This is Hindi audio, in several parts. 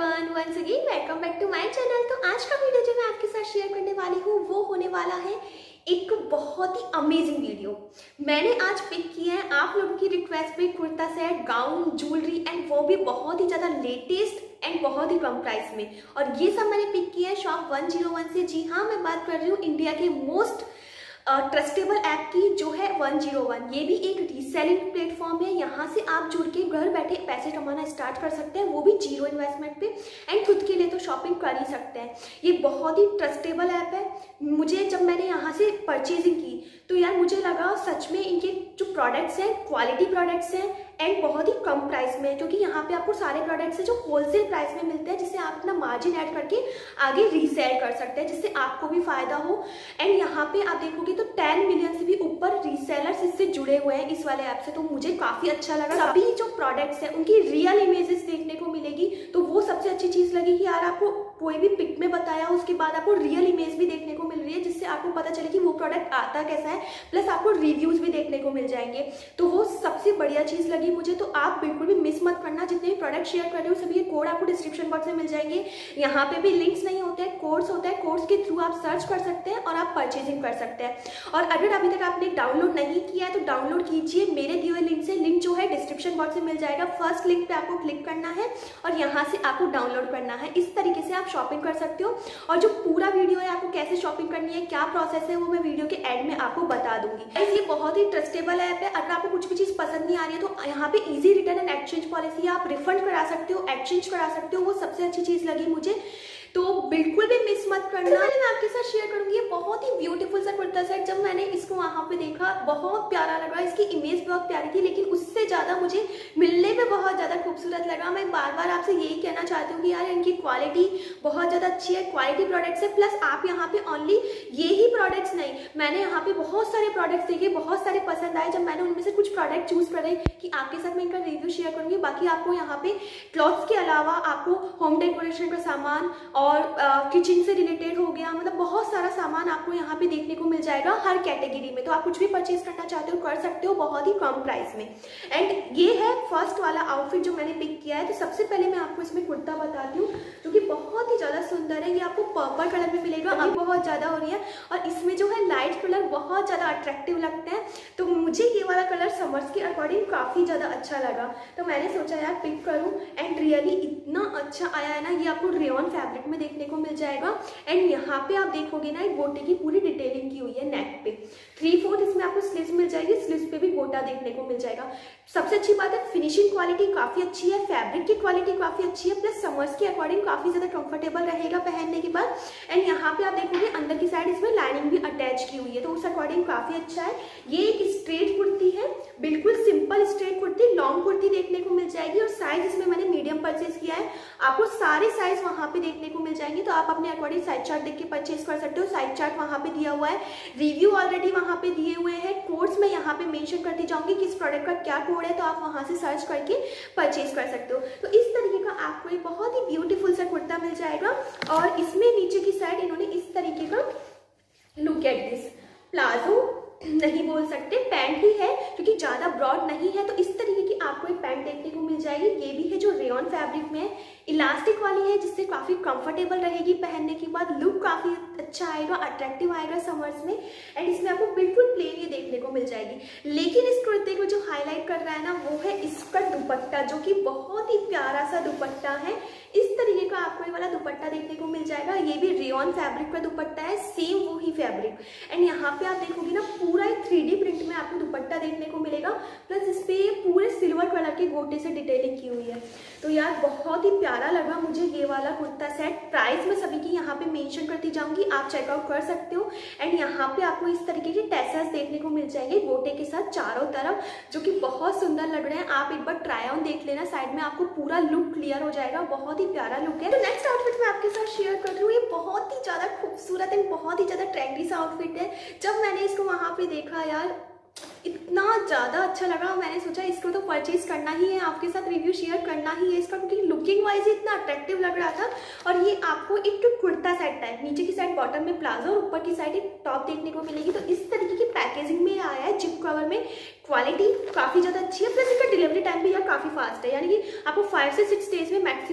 Everyone, once again welcome back to my channel. तो आज का वीडियो जो मैं आपके साथ शेयर करने वाली हूँ वो होने वाला है एक बहुत ही अमेजिंग वीडियो। मैंने आज पिक किया है आप लोगों की रिक्वेस्ट पे kurta set, gown, jewellery and वो भी बहुत ही ज़्यादा लेटेस्ट एंड बहुत ही कम प्राइस में। और ये सब मैंने पिक किया है शॉप 101 से। जी हाँ, मैं बात कर रही हूँ इंडिया के मोस्ट ट्रस्टेबल ऐप की जो है 101। ये भी एक रीसेलिंग प्लेटफॉर्म है। यहाँ से आप जुड़ के घर बैठे पैसे कमाना स्टार्ट कर सकते हैं, वो भी जीरो इन्वेस्टमेंट पे, एंड खुद के लिए तो शॉपिंग कर ही सकते हैं। ये बहुत ही ट्रस्टेबल ऐप है। मुझे जब मैंने यहाँ से परचेजिंग की तो यार मुझे लगा सच में इनके जो प्रोडक्ट्स हैं क्वालिटी प्रोडक्ट्स हैं एंड बहुत ही कम प्राइस में, क्योंकि यहाँ पे आपको सारे प्रोडक्ट्स हैं जो होलसेल प्राइस में मिलते हैं, जिससे आप अपना मार्जिन ऐड करके आगे रीसेल कर सकते हैं, जिससे आपको भी फायदा हो। एंड यहाँ पे आप देखोगे तो 10 मिलियन से भी ऊपर रीसेलर्स इससे जुड़े हुए हैं इस वाले ऐप से। तो मुझे काफी अच्छा लगा। सभी जो प्रोडक्ट्स हैं उनकी रियल इमेजेस देखने को मिलेगी, तो वो सबसे अच्छी चीज लगी कि यार आपको कोई भी पिक में बताया उसके बाद आपको रियल इमेज भी देखने को मिल रही है, जिससे आपको पता चले कि वो प्रोडक्ट आता कैसा है, प्लस आपको रिव्यूज भी देखने को मिल जाएंगे। तो वो सबसे बढ़िया चीज लगी मुझे। तो आप बिल्कुल भी मिस मत करना। जितने भी प्रोडक्ट शेयर कर रहे हो सभी के कोड आपको डिस्क्रिप्शन बॉक्स में मिल जाएंगे। यहाँ पे भी लिंक्स नहीं होते हैं, कोड्स होता है। कोड्स के थ्रू आप सर्च कर सकते हैं और आप परचेजिंग कर सकते हैं। और अगर अभी तक आपने डाउनलोड नहीं किया है तो डाउनलोड कीजिए मेरे दिए हुए लिंक से। लिंक जो है डिस्क्रिप्शन बॉक्स में मिल जाएगा। फर्स्ट लिंक पे आपको क्लिक करना है और यहाँ से आपको डाउनलोड करना है। इस तरीके से आप शॉपिंग कर सकते हो। और जो पूरा वीडियो है आपको कैसे शॉपिंग करनी है, क्या प्रोसेस है, वो मैं वीडियो के एंड में आपको बता दूंगी। ये बहुत ही ट्रस्टेबल ऐप है। अगर आपको कुछ भी चीज पसंद नहीं आ रही है तो यहाँ पे easy return and exchange policy, आप रिफंड करा सकते हो, एक्सचेंज करा सकते हो। वो सबसे अच्छी चीज लगी मुझे, तो बिल्कुल भी मिस मत करना। तो मैं आपके साथ शेयर करूंगी ये बहुत ही ब्यूटीफुल सा कुर्ता सेट। जब मैंने इसको वहां पे देखा बहुत प्यारा लगा, इसकी इमेज बहुत प्यारी थी, लेकिन उससे ज्यादा मुझे मिलने में बहुत ज्यादा खूबसूरत लगा। मैं बार बार आपसे यही कहना चाहती हूँ कि यार इनकी क्वालिटी बहुत ज्यादा अच्छी है, क्वालिटी प्रोडक्ट्स है। प्लस आप यहाँ पे ओनली ये ही प्रोडक्ट्स नहीं, मैंने यहाँ पे बहुत सारे प्रोडक्ट्स देखे, बहुत सारे पसंद आए। जब मैंने उनमें से कुछ प्रोडक्ट चूज करे कि आपके साथ मैं इनका रिव्यू शेयर करूंगी। बाकी आपको यहाँ पे क्लॉथ्स के अलावा आपको होम डेकोरेशन का सामान और किचन से रिलेटेड हो गया, मतलब बहुत सारा सामान आपको यहाँ पे देखने को मिल जाएगा हर कैटेगरी में। तो आप कुछ भी परचेज करना चाहते हो कर सकते हो बहुत ही कम प्राइस में। एंड ये है फर्स्ट वाला आउटफिट जो मैंने पिक किया है। तो सबसे पहले मैं आपको इसमें कुर्ता बताती हूँ जो कि बहुत ही ज्यादा सुंदर है। ये आपको पर्पल कलर में मिलेगा, अभी बहुत ज्यादा हो रही है और इसमें जो है लाइट कलर बहुत ज्यादा अट्रैक्टिव लगता है। तो मुझे ये वाला कलर समर्स के अकॉर्डिंग काफी ज्यादा अच्छा लगा, तो मैंने सोचा यार पिक करूँ। एंड रियली इतना अच्छा आया है ना, ये आपको रेयॉन फैब्रिक में देखने को मिल जाएगा। एंड यहाँ पे आप देखोगे ना एक गोटे की पूरी डिटेलिंग की हुई है नेक पे। 3/4 इसमें आपको स्लीव्स मिल जाएगी, स्लीव्स पे भी गोटा देखने को मिल जाएगा। सबसे अच्छी बात है फिनिशिंग क्वालिटी काफी अच्छी है, फैब्रिक की क्वालिटी काफी अच्छी है, प्लस समर्स के अकॉर्डिंग काफी ज्यादा कंफर्टेबल रहेगा पहनने के बाद। एंड यहाँ पे आप देखोगे अंदर की साइड इसमें लाइनिंग भी अटैच की हुई है, तो उस अकॉर्डिंग काफी अच्छा है। ये एक स्ट्रेट कुर्ती है, बिल्कुल simple straight kurti, long kurti देखने को मिल जाएगी। और साइज इसमें मैंने मीडियम परचेज किया है। आपको सारे साइज वहां पे देखने को मिल जाएंगे, तो आप अपने अकॉर्डिंग साइज चार्ट देख के परचेज कर सकते हो। साइज चार्ट वहां पे दिया हुआ है, रिव्यू ऑलरेडी वहां पे दिए हुए हैं, कोड्स मैं यहाँ पे मेंशन करती जाऊंगी कि इस प्रोडक्ट का क्या कोड है, तो आप वहां से सर्च करके परचेज कर सकते हो। तो इस तरीके का आपको एक बहुत ही ब्यूटीफुल सा कुर्ता मिल जाएगा। और इसमें नीचे की साइड इन्होंने इस तरीके का, लुक एट दिस, प्लाजो नहीं बोल सकते, पैंट ही है क्योंकि ज्यादा ब्रॉड नहीं है। तो इस तरीके की आपको एक पैंट देखने को मिल जाएगी। ये भी है जो रेयॉन फैब्रिक में है, इलास्टिक वाली है, जिससे काफी कंफर्टेबल रहेगी पहनने के बाद। लुक काफी अच्छा आएगा, अट्रैक्टिव आएगा समर्स में। एंड इसमें आपको बिल्कुल प्लेन ये देखने को मिल जाएगी। लेकिन इस कुर्ते को जो हाईलाइट कर रहा है ना वो है इसका दुपट्टा, जो कि बहुत ही प्यारा सा दुपट्टा है। इस तरीके का आपको ये वाला दुपट्टा देखने को मिल जाएगा। ये भी रेयॉन फैब्रिक का दुपट्टा है, सेम वो ही फैब्रिक। एंड यहाँ पे आप देखोगे ना पूरा 3D प्रिंट में आपको दुपट्टा देखने को मिलेगा, प्लस इस पे पूरे सिल्वर कलर के गोटे से डिटेलिंग की हुई है। तो यार बहुत ही प्यारा लगा मुझे ये वाला कुर्ता सेट। प्राइस में सभी की यहाँ पे मेंशन करती जाऊंगी, आप चेकआउट कर सकते हो। एंड यहाँ पे आपको इस तरीके के टैसल्स देखने को मिल जाएंगे गोटे के साथ चारों तरफ, जो कि बहुत सुंदर लग रहे हैं। आप एक बार ट्राई ऑन देख लेना, साइड में आपको पूरा लुक क्लियर हो जाएगा। बहुत ही प्यारा लुक है। तो नेक्स्ट आउटफिट मैं आपके साथ शेयर कर रही हूँ। ये बहुत ही ज्यादा खूबसूरत एंड बहुत ही ज्यादा ट्रेंडी सा आउटफिट है। जब मैंने इसको वहां पे देखा यार इतना ज़्यादा अच्छा लगा, मैंने सोचा इसको तो परचेज करना ही है, आपके साथ रिव्यू शेयर करना ही है इसका, क्योंकि लुकिंग वाइज इतना अट्रैक्टिव लग रहा था। और ये आपको एक कुर्ता सेट टाइप, नीचे की साइड बॉटम में प्लाजो और ऊपर की साइड एक टॉप देखने को मिलेगी। तो इस तरीके की पैकेजिंग में आया है, जिप कवर में, क्वालिटी काफ़ी ज़्यादा अच्छी है, प्लस इसका डिलीवरी टाइम भी यार काफ़ी फास्ट है, यानी कि आपको 5 से 6 डेज में मैक्सिमम डिलीवरी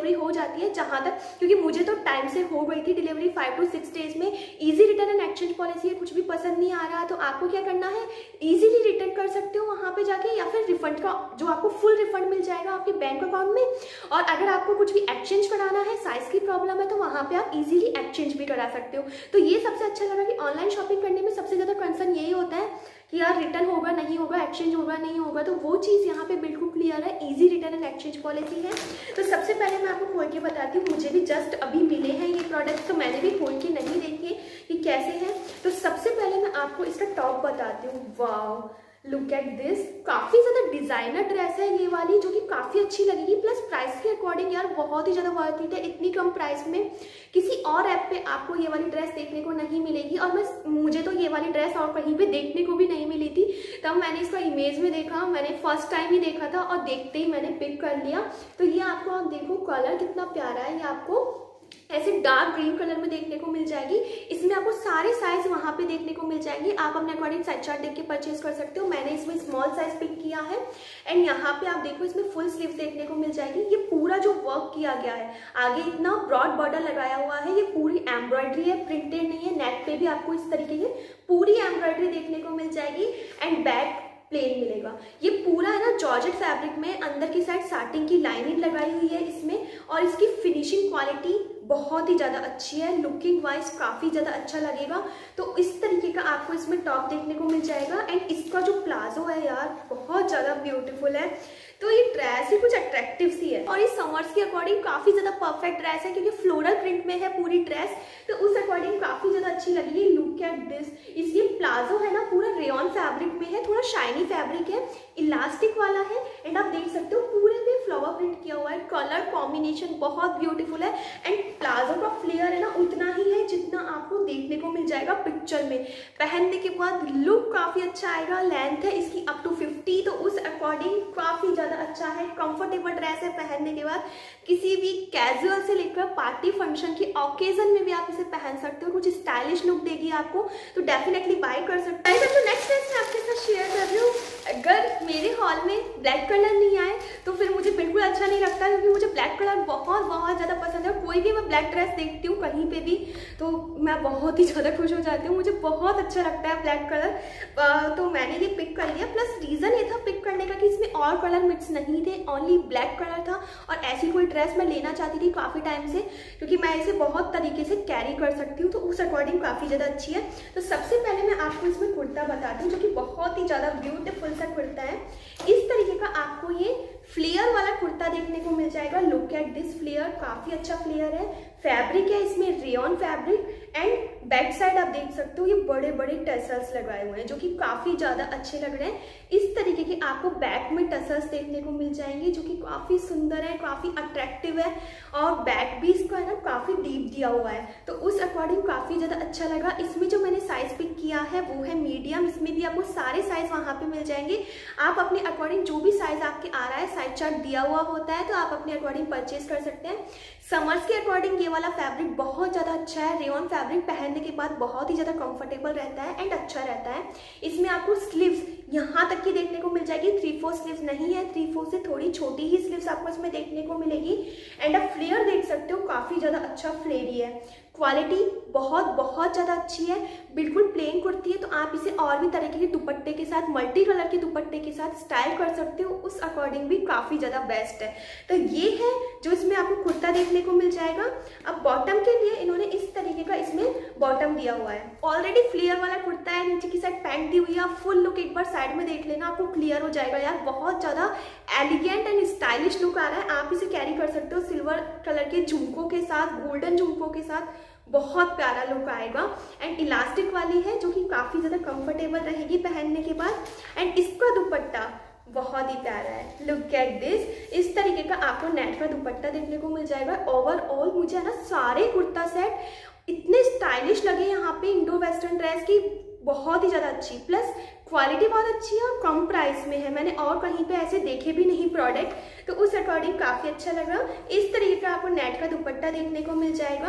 डिलीवरी हो जाती है जहाँ तक, क्योंकि मुझे तो टाइम से हो गई थी डिलीवरी 5 to 6 डेज में। Easy return and exchange policy है, कुछ भी पसंद नहीं आ रहा तो आपको क्या करना है, इजीली रिटर्न कर सकते हो वहाँ पे जाके, या फिर रिफंड का जो आपको फुल रिफंड मिल जाएगा आपके बैंक अकाउंट में। और अगर आपको कुछ भी एक्सचेंज कराना है, साइज की प्रॉब्लम है, तो वहाँ पे आप इजीली एक्सचेंज भी करा सकते हो। तो ये सबसे अच्छा लगा कि ऑनलाइन शॉपिंग करने में सबसे ज़्यादा कंसर्न यही होता है कि यार रिटर्न होगा नहीं होगा, एक्सचेंज होगा नहीं होगा, तो वो चीज़ यहाँ पे बिल्कुल क्लियर है, easy return and exchange policy है। तो सबसे पहले मैं आपको खोल के बताती हूँ, मुझे भी जस्ट अभी मिले हैं ये प्रोडक्ट, तो मैंने भी खोल के नहीं देखे कि कैसे हैं। तो सबसे पहले मैं आपको इसका टॉप बताती हूँ। वाव, लुक एट दिस, काफ़ी ज़्यादा डिज़ाइनर ड्रेस है ये वाली, जो कि काफ़ी अच्छी लगेगी। प्लस प्राइस के अकॉर्डिंग यार बहुत ही ज़्यादा वर्थ इट है। इतनी कम प्राइस में किसी और ऐप पे आपको ये वाली ड्रेस देखने को नहीं मिलेगी। और मुझे तो ये वाली ड्रेस और कहीं पे देखने को भी नहीं मिली थी, तब मैंने इसका इमेज में देखा, मैंने फर्स्ट टाइम ही देखा था और देखते ही मैंने पिक कर लिया। तो ये आपको, आप देखो कलर कितना प्यारा है, ये आपको ऐसे डार्क ग्रीन कलर में देखने को मिल जाएगी। इसमें आपको सारे साइज वहाँ पे देखने को मिल जाएंगे, आप अपने अकॉर्डिंग साइज चार्ट देख के परचेज कर सकते हो। मैंने इसमें स्मॉल साइज पिक किया है। एंड यहाँ पे आप देखो इसमें फुल स्लीव्स देखने को मिल जाएगी। ये पूरा जो वर्क किया गया है, आगे इतना ब्रॉड बॉर्डर लगाया हुआ है, ये पूरी एम्ब्रॉयडरी है, प्रिंटेड नहीं है। नेक पे भी आपको इस तरीके की पूरी एम्ब्रॉयडरी देखने को मिल जाएगी। एंड बैक प्लेन मिलेगा। ये पूरा है ना जॉर्जेट फैब्रिक में, अंदर की साइड साटिन की लाइनिंग लगाई हुई है इसमें। और इसकी फिनिशिंग क्वालिटी बहुत ही ज़्यादा अच्छी है, लुकिंग वाइज काफ़ी ज़्यादा अच्छा लगेगा। तो इस तरीके का आपको इसमें टॉप देखने को मिल जाएगा। एंड इसका जो प्लाजो है यार बहुत ज़्यादा ब्यूटीफुल है। तो ये ड्रेस ही कुछ अट्रैक्टिव सी है और इस समर्स के अकॉर्डिंग काफ़ी ज़्यादा परफेक्ट ड्रेस है, क्योंकि फ्लोरल प्रिंट में है पूरी ड्रेस, तो उस अकॉर्डिंग काफ़ी ज़्यादा अच्छी लगेगी। लुक एट दिस, इसलिए प्लाजो है ना पूरा रेयॉन फैब्रिक में है, थोड़ा शाइनी फैब्रिक है, इलास्टिक वाला है। एंड आप देख सकते हो पूरे में फ्लावर प्रिंट किया हुआ है, कलर कॉम्बिनेशन बहुत ब्यूटीफुल है। एंड प्लाजो का फ्लेयर है ना उतना ही है जितना आपको देखने को मिल जाएगा पिक्चर में। पहनने के बाद लुक काफ़ी अच्छा आएगा। लेंथ है इसकी अप टू 50, तो उस अकॉर्डिंग काफ़ी ज़्यादा अच्छा है। कंफर्टेबल ड्रेस है, पहनने के बाद किसी भी कैजुअल से लेकर पार्टी फंक्शन की ओकेजन में भी आप इसे पहन सकते हो, कुछ स्टाइलिश लुक देगी आपको, तो डेफिनेटली बाय कर सकते हैं। तो नेक्स्ट ड्रेस मैं आपके साथ शेयर कर रही हूँ। अगर मेरे हॉल में ब्लैक कलर नहीं आए तो फिर मुझे बिल्कुल अच्छा नहीं लगता, क्योंकि मुझे ब्लैक कलर बहुत बहुत ज़्यादा पसंद है। कोई भी मैं ब्लैक ड्रेस देखती हूँ कहीं पे भी तो मैं बहुत ही ज़्यादा खुश हो जाती हूँ, मुझे बहुत अच्छा लगता है ब्लैक कलर। तो मैंने ये पिक कर लिया। प्लस रीज़न ये था पिक करने का कि इसमें और कलर मिक्स नहीं थे, ओनली ब्लैक कलर था। और ऐसी कोई ड्रेस मैं लेना चाहती थी काफ़ी टाइम से, क्योंकि मैं इसे बहुत तरीके से कैरी कर सकती हूँ, तो उस अकॉर्डिंग काफ़ी ज़्यादा अच्छी है। तो सबसे पहले मैं आपको इसमें कुर्ता बताती हूँ, जो कि बहुत ही ज़्यादा ब्यूटीफुल सा कुर्ता है। इस तरीके का आपको ये फ्लेयर वाला कुर्ता देखने को मिल जाएगा। लुक एट दिस फ्लेयर, काफ़ी अच्छा फ्लेयर है। फैब्रिक है इसमें rayon fabric. And back side आप देख सकते हो ये बड़े बड़े टसल्स लगाए हुए हैं, जो कि काफ़ी ज़्यादा अच्छे लग रहे हैं। इस तरीके के आपको बैक में टसल्स देखने को मिल जाएंगे, जो कि काफ़ी सुंदर है, काफ़ी अट्रैक्टिव है। और बैक भी इसका है ना काफ़ी डीप दिया हुआ है, तो उस अकॉर्डिंग काफ़ी ज़्यादा अच्छा लगा। इसमें जो मैंने साइज पिक किया है वो है मीडियम। इसमें भी आपको सारे साइज वहाँ पे मिल जाएंगे। आप अपने अकॉर्डिंग जो भी साइज आपके आ रहा है, साइज चार्ट दिया हुआ होता है, तो आप अपने अकॉर्डिंग परचेज कर सकते हैं। समर्स के अकॉर्डिंग ये वाला फैब्रिक बहुत ज़्यादा अच्छा है। रेयॉन फैब्रिक पहनने के बाद बहुत ही ज़्यादा कंफर्टेबल रहता है एंड अच्छा रहता है। इसमें आपको स्लीव्स यहाँ तक की देखने को मिल जाएगी, 3/4 स्लीव्स नहीं है, 3/4 से थोड़ी छोटी ही स्लीव्स आपको इसमें देखने को मिलेगी। एंड आप फ्लेयर देख सकते हो, काफ़ी ज़्यादा अच्छा फ्लेयरी है। क्वालिटी बहुत ज़्यादा अच्छी है। बिल्कुल प्लेन कुर्ती है, तो आप इसे और भी तरीके के दुपट्टे के साथ, मल्टी कलर के दुपट्टे के साथ स्टाइल कर सकते हो, उस अकॉर्डिंग भी काफ़ी ज़्यादा बेस्ट है। तो ये है जो इसमें आपको कुर्ता देखने को मिल जाएगा। अब बॉटम के लिए इन्होंने इस तरीके का इसमें बॉटम दिया हुआ है। ऑलरेडी फ्लेयर वाला कुर्ता है, नीचे की साइड पैंट दी हुई है। आप फुल लुक एक बार साइड में देख लेना, आपको क्लियर हो जाएगा यार। बहुत ज़्यादा एलिगेंट एंड स्टाइलिश लुक आ रहा है। आप इसे कैरी कर सकते हो सिल्वर कलर के झुमकों के साथ, गोल्डन झुमकों के साथ, बहुत प्यारा लुक आएगा। एंड इलास्टिक वाली है, जो कि काफ़ी ज़्यादा कंफर्टेबल रहेगी पहनने के बाद। एंड इसका दुपट्टा बहुत ही प्यारा है। लुक एट दिस, इस तरीके का आपको नेट का दुपट्टा देखने को मिल जाएगा। ओवरऑल मुझे ना सारे कुर्ता सेट इतने स्टाइलिश लगे यहाँ पे इंडो वेस्टर्न ड्रेस की, बहुत ही ज़्यादा अच्छी। प्लस क्वालिटी बहुत अच्छी है और कम प्राइस में है। मैंने और कहीं पे ऐसे देखे भी नहीं प्रोडक्ट, तो उस अकॉर्डिंग काफ़ी अच्छा लगा। इस तरीके का आपको नेट का दुपट्टा देखने को मिल जाएगा।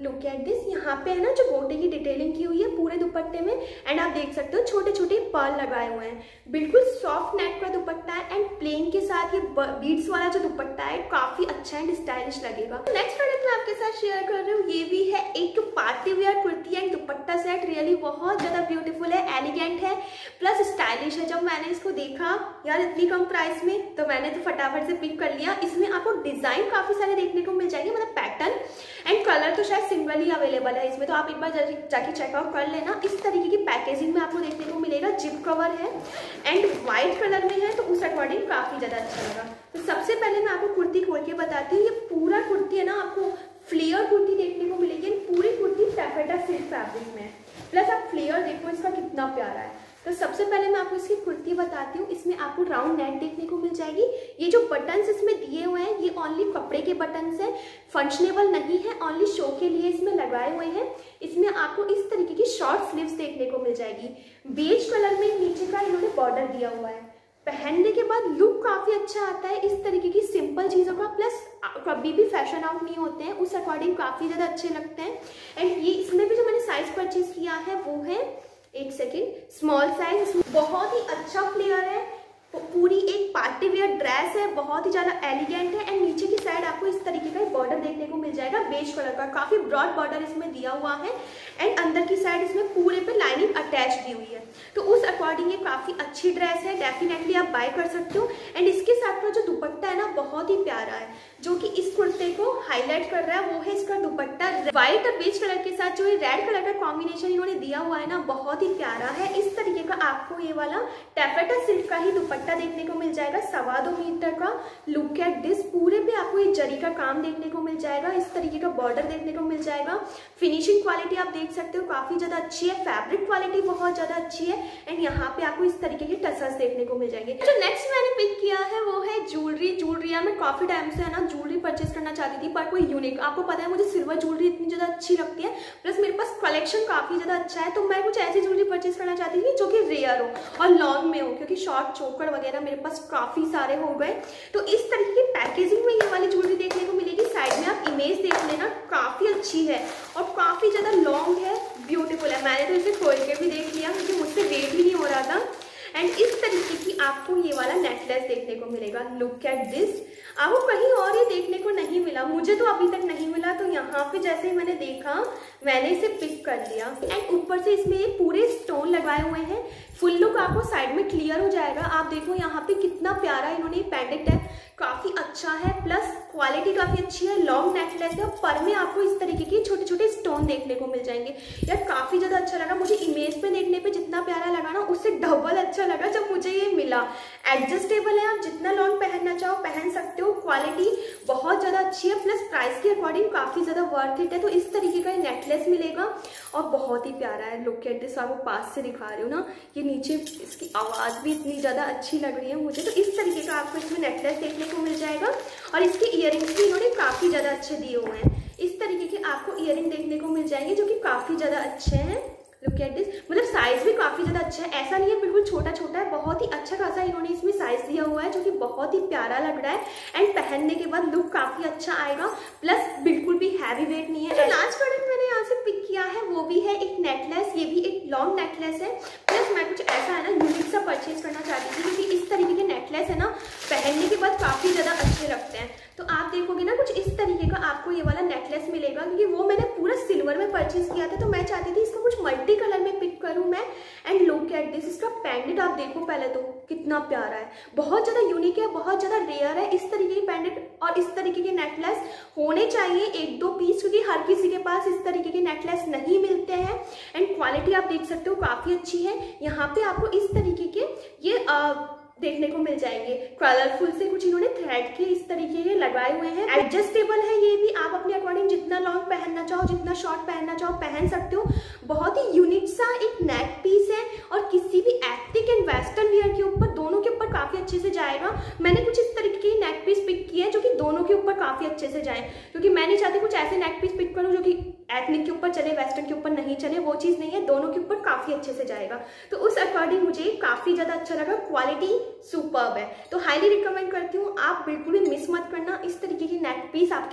लुक एट दिस, यहाँ पे है ना जो गोटे की डिटेलिंग की हुई है पूरे दुपट्टे में, एंड आप देख सकते हो छोटे छोटे पर्ल लगाए हुए हैं। बिल्कुल सॉफ्ट नेट का दुपट्टा है एंड प्लेन के साथ ये बीड्स वाला जो दुपट्टा है काफी अच्छा एंड स्टाइलिश लगेगा। नेक्स्ट प्रोडक्ट मैं आपके साथ शेयर कर रही हूँ, ये भी है एक party wear kurti and dupatta set. Really बहुत ज्यादा ब्यूटीफुल है, एलिगेंट है प्लस स्टाइलिश है। जब मैंने इसको देखा यार इतनी कम प्राइस में, तो मैंने तो फटाफट से पिक कर लिया। इसमें आपको डिजाइन काफी सारे देखने को मिल जाएंगे, मतलब पैटर्न एंड कलर तो शायद सिंगल ही अवेलेबल है इसमें, तो आप एक बार जाके चेकआउट कर लेना। इस तरीके की पैकेजिंग में आपको देखने को मिलेगा, जिप कवर है एंड व्हाइट कलर में है, तो उस अकॉर्डिंग काफी ज्यादा अच्छा लगा। तो सबसे पहले मैं आपको कुर्ती खोल के बताती हूँ। ये पूरा कुर्ती है ना, आपको फ्लेयर कुर्ती देखने को मिलेगी। पूरी कुर्ती टैफेटा सिल्क फैब्रिक में, प्लस आप फ्लेयर देखो इसका कितना प्यारा है। तो सबसे पहले मैं आपको इसकी कुर्ती बताती हूँ। इसमें आपको राउंड नेक देखने को मिल जाएगी। ये जो बटन्स इसमें दिए हुए हैं ये ओनली कपड़े के बटन्स हैं, फंक्शनेबल नहीं है, ओनली शो के लिए इसमें लगाए हुए हैं। इसमें आपको इस तरीके की शॉर्ट स्लीव्स देखने को मिल जाएगी। बेज कलर में नीचे का इन्होंने बॉर्डर दिया हुआ है। पहनने के बाद लुक काफी अच्छा आता है। इस तरीके की सिंपल चीजों का, प्लस कभी भी फैशन आउट नहीं होते हैं, उस अकॉर्डिंग काफी ज्यादा अच्छे लगते हैं। एंड ये इसमें भी जो मैंने साइज परचेज किया है वो है, एक सेकेंड, स्मॉल साइज। इसमें बहुत ही अच्छा फ्लेयर है, पूरी एक पार्टी वेयर ड्रेस है, बहुत ही ज्यादा एलिगेंट है। एंड नीचे की साइड आपको इस तरीके का बॉर्डर देखने को मिल जाएगा, बेज कलर का, काफी ब्रॉड बॉर्डर इसमें दिया हुआ है। एंड अंदर की साइड इसमें पूरे पे लाइनिंग अटैच दी हुई है, तो उस अकॉर्डिंग ये काफी अच्छी ड्रेस है, डेफिनेटली आप बाय कर सकते हो। एंड इसके साथ का जो दुपट्टा है ना बहुत ही प्यारा है, जो कि इस कुर्ते को हाईलाइट कर रहा है, वो है इसका दुपट्टा। व्हाइट और बेज कलर के साथ जो ये रेड कलर का कॉम्बिनेशन इन्होंने दिया हुआ है ना, बहुत ही प्यारा है। इस तरीके का आपको ये वाला टैफेटा सिल्क का ही दुपट्टा देखने को मिल जाएगा, 2.25 मीटर का। लुक एट दिस, पूरे पे आपको ये जरी का काम देखने को मिल जाएगा, इस तरीके का बॉर्डर देखने को मिल जाएगा। फिनिशिंग क्वालिटी आप देख सकते हो काफी ज्यादा अच्छी है, फैब्रिक क्वालिटी बहुत ज्यादा अच्छी है। एंड यहाँ पे आपको इस तरीके के टसल्स देखने को मिल जाएंगे। जो नेक्स्ट मैंने पिक किया है वो है ज्वेलरी। मैं काफी टाइम से है ना ज्वेलरी परचेज करना चाहती थी, पर कोई यूनिक, आपको पता है मुझे सिल्वर ज्वेलरी इतनी ज्यादा अच्छी लगती है, प्लस मेरे पास कलेक्शन काफी ज्यादा अच्छा है, तो मैं कुछ ऐसी ज्वेलरी परचेज करना चाहती थी जो कि रेयर हो और लॉन्ग में हो, क्योंकि शॉर्ट चोकर वगैरह मेरे पास काफी सारे हो गए। तो इस तरीके की पैकेजिंग में ये वाली ज्वेलरी देखने को मिलेगी। साइड में आप इमेज देख लेना, काफी अच्छी है और काफी ज्यादा लॉन्ग है, ब्यूटीफुल है। मैंने तो इसे खोल के भी देख लिया क्योंकि मुझसे वेट ही नहीं हो रहा था। एंड इस तरीके की आपको ये वाला नेकलेस देखने को मिलेगा। लुक एट दिस, आपको कहीं और ये देखने को नहीं मिला, मुझे तो अभी तक नहीं मिला, तो यहाँ पे जैसे ही मैंने देखा मैंने इसे पिक कर लिया। एंड ऊपर से इसमें पूरे स्टोन लगाए हुए हैं, फुल लुक आपको साइड में क्लियर हो जाएगा। आप देखो यहाँ पे कितना प्यारा इन्होंने पेंडेंट है, काफी अच्छा है, प्लस क्वालिटी काफी अच्छी है, लॉन्ग नेकलेस है, पर में आपको इस तरीके के छोटे छोटे स्टोन देखने को मिल जाएंगे। यार काफी ज्यादा अच्छा लगा मुझे, इमेज पे देखने पे जितना प्यारा लगा ना उससे डबल अच्छा लगा जब मुझे ये मिला। एडजस्टेबल है, आप जितना लॉन्ग पहनना चाहो पहन सकते हो, क्वालिटी बहुत ज्यादा अच्छी है, प्लस प्राइस के अकॉर्डिंग काफी ज्यादा वर्थ इट है। तो इस तरीके का नेकलेस मिलेगा और बहुत ही प्यारा है। लुक एट दिस, आपको पास से दिखा रही हूँ ना, ये नीचे इसकी आवाज भी इतनी ज्यादा अच्छी लग रही है मुझे। तो इस तरीके का आपको इसमें नेकलेस देखने को मिल जाएगा और इसके इयरिंग्स भी इन्होंने काफी ज्यादा अच्छे दिए हुए हैं। इस तरीके के आपको इयरिंग देखने को मिल जाएंगे जो कि काफी ज्यादा अच्छे हैं। लुक एट दिस, मतलब साइज भी काफी ज्यादा अच्छा है, ऐसा नहीं है बिल्कुल छोटा छोटा है, बहुत ही अच्छा खासा इन्होंने इसमें साइज दिया हुआ है जो कि बहुत ही प्यारा लग रहा है। एंड पहनने के बाद लुक काफी अच्छा आएगा, प्लस बिल्कुल भी हैवी वेट नहीं है। लास्ट प्रोडक्ट मैंने यहाँ से पिक किया है वो भी है एक नेकलेस, ये भी एक लॉन्ग नेकलेस है, प्लस मैं कुछ ऐसा है ना यूनिक सा परचेज करना चाहती थी, क्योंकि इस तरीके के नेकलेस है ना पहनने के बाद काफी ज्यादा अच्छे लगते हैं। तो आप देखोगे ना कुछ इस तरीके का आपको ये वाला नेकलेस मिलेगा, क्योंकि वो मैंने पूरा सिल्वर में परचेज किया था, तो मैं चाहती थी इसका कुछ मल्टी कलर में पिक करूं मैं। एंड लुक एट दिस, इसका पेंडेंट आप देखो पहले तो कितना प्यारा है, बहुत ज्यादा यूनिक है, बहुत ज्यादा रेयर है। इस तरीके की पेंडेंट और इस तरीके के नेकलेस होने चाहिए 1-2 पीस, क्योंकि हर किसी के पास इस तरीके के नेकलेस नहीं मिलते हैं। एंड क्वालिटी आप देख सकते हो काफी अच्छी है। यहाँ पे आपको इस तरीके के ये देखने को मिल जाएंगे, कलरफुल से कुछ इन्होंने थ्रेड के इस तरीके के लगाए हुए हैं। एडजस्टेबल है ये भी, आप अपने अकॉर्डिंग जितना लॉन्ग पहनना चाहो जितना शॉर्ट पहनना चाहो पहन सकते हो। बहुत ही यूनिक सा एक नेक पीस है और किसी भी एथनिक एंड वेस्टर्न वियर के ऊपर, दोनों के ऊपर काफी अच्छे से जाएगा। मैंने कुछ इस तरीके के नेक पीस पिक किए हैं जो कि दोनों के ऊपर काफी अच्छे से जाए, क्योंकि मैं नहीं चाहती कुछ ऐसे नेक पीस पिक करूँ जो कि एथनिक के ऊपर चले वेस्टर्न के ऊपर नहीं चले, वो चीज नहीं है, दोनों के ऊपर काफी अच्छे से जाएगा। तो उस अकॉर्डिंग मुझे काफी ज्यादा अच्छा लगा, क्वालिटी सुपर्ब है, तो हाईली रिकमेंड करती हूँ, आप बिल्कुल भी मिस मत करना। इस तरीके की नेक पीस आपके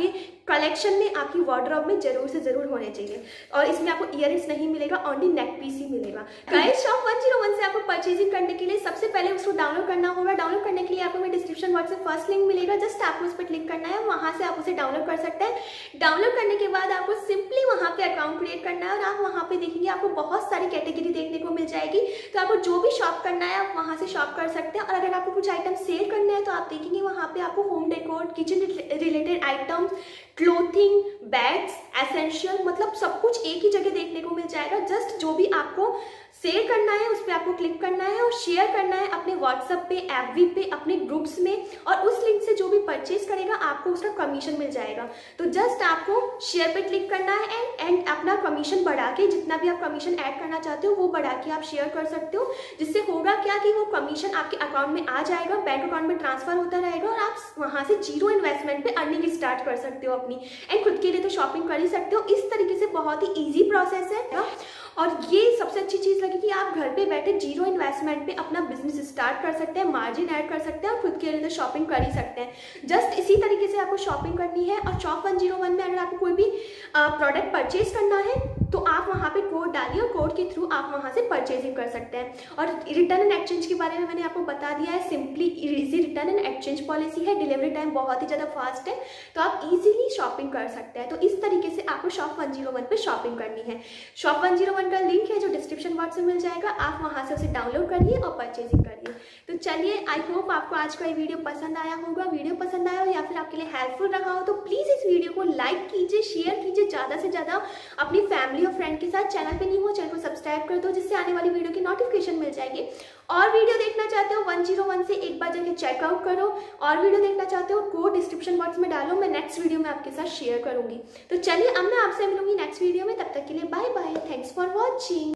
कलेक्शन में, आपकी वार्डरोब में जरूर से जरूर होने चाहिए। और इसमें आपको इयररिंग्स नहीं मिलेगा, ओनली नेक पीस ही मिलेगा। गाइस, शॉप 101 से आपको परचेजिंग करने के लिए सबसे पहले उसको डाउनलोड करना होगा। डाउनलोड करने के लिए आपको मेरे डिस्क्रिप्शन बॉक्स में फर्स्ट लिंक मिलेगा, जस्ट आपको उस पर क्लिक करना है, वहां से आप उसे डाउनलोड कर सकते हैं। डाउनलोड करने के बाद आपको सिंपली वहां पे अकाउंट क्रिएट करना है और आप वहां पे देखेंगे आपको बहुत सारी कैटेगरी देखने को मिल जाएगी। तो आपको जो भी शॉप करना है आप वहां से शॉप कर सकते हैं। और अगर आपको कुछ आइटम सेल करने हैं तो आप देखेंगे वहां पे आपको home decor, kitchen related items, clothing, bags, essential, मतलब सब कुछ एक ही जगह देखने को मिल जाएगा। जस्ट जो भी आपको शेयर करना है उस पर आपको क्लिक करना है और शेयर करना है अपने व्हाट्सएप पे, एफबी पे, अपने ग्रुप्स में, और उस लिंक से जो भी परचेज करेगा आपको उसका कमीशन मिल जाएगा। तो जस्ट आपको शेयर पे क्लिक करना है एंड अपना कमीशन बढ़ा के, जितना भी आप कमीशन ऐड करना चाहते हो वो बढ़ा के आप शेयर कर सकते हो। जिससे होगा क्या कि वो कमीशन आपके अकाउंट में आ जाएगा, बैंक अकाउंट में ट्रांसफर होता रहेगा और आप वहां से जीरो इन्वेस्टमेंट पे अर्निंग स्टार्ट कर सकते हो अपनी, एंड खुद के लिए तो शॉपिंग कर ही सकते हो। इस तरीके से बहुत ही ईजी प्रोसेस है और ये सबसे अच्छी चीज लगी कि आप घर पे बैठे जीरो इन्वेस्टमेंट पे अपना बिजनेस स्टार्ट कर सकते हैं, मार्जिन ऐड कर सकते हैं और खुद के लिए तो शॉपिंग कर ही सकते हैं। जस्ट इसी तरीके से आपको शॉपिंग करनी है। और शॉप 101 में अगर आपको कोई भी प्रोडक्ट परचेज करना है तो आप वहाँ पे कोड डालिए और कोड के थ्रू आप वहाँ से परचेजिंग कर सकते हैं। और रिटर्न एंड एक्सचेंज के बारे में मैंने आपको बता दिया है, simply easy return and exchange policy है, डिलीवरी टाइम बहुत ही ज़्यादा फास्ट है, तो आप इजीली शॉपिंग कर सकते हैं। तो इस तरीके से आपको शॉप 101 पे शॉपिंग करनी है। शॉप 101 का लिंक है जो डिस्क्रिप्शन बॉक्स में मिल जाएगा, आप वहाँ से उसे डाउनलोड करिए और परचेजिंग करिए। तो चलिए, आई होप आपको आज का ये वीडियो पसंद आया होगा। वीडियो पसंद आया हो या फिर आपके लिए हेल्पफुल रहा हो तो प्लीज़ इस वीडियो को लाइक कीजिए, शेयर कीजिए ज़्यादा से ज़्यादा अपनी फैमिली और फ्रेंड के साथ। चैनल पे नहीं हो, चैनल को सब्सक्राइब कर दो जिससे आने वाली वीडियो की नोटिफिकेशन मिल जाएगी। और वीडियो देखना चाहते हो 101 से एक बार जाके चेकआउट करो। और वीडियो देखना चाहते हो कोड डिस्क्रिप्शन बॉक्स में डालो, मैं नेक्स्ट वीडियो में आपके साथ शेयर करूंगी। तो चलिए, अब मैं आपसे मिलूंगी नेक्स्ट वीडियो में, तब तक के लिए bye bye, thanks for watching.